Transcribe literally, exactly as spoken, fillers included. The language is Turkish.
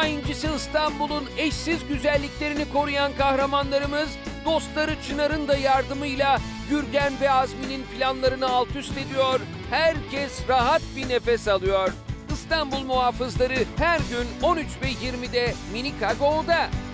Dünya incisi İstanbul'un eşsiz güzelliklerini koruyan kahramanlarımız, dostları Çınar'ın da yardımıyla Gürgen ve Azmi'nin planlarını alt üst ediyor. Herkes rahat bir nefes alıyor. İstanbul Muhafızları her gün on üç ve yirmide Minika Go'da.